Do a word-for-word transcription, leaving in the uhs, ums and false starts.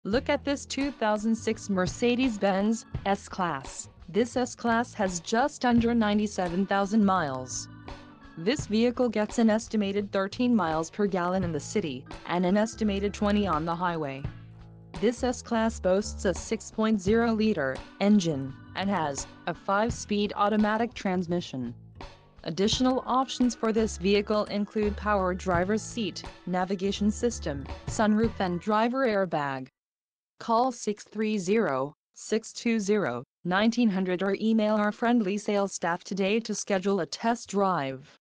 Look at this two thousand six Mercedes-Benz S-Class. This S-Class has just under ninety-seven thousand miles. This vehicle gets an estimated thirteen miles per gallon in the city, and an estimated twenty on the highway. This S-Class boasts a six point oh liter engine, and has a five speed automatic transmission. Additional options for this vehicle include power driver's seat, navigation system, sunroof and driver airbag. Call six three zero, six two zero, one nine zero zero or email our friendly sales staff today to schedule a test drive.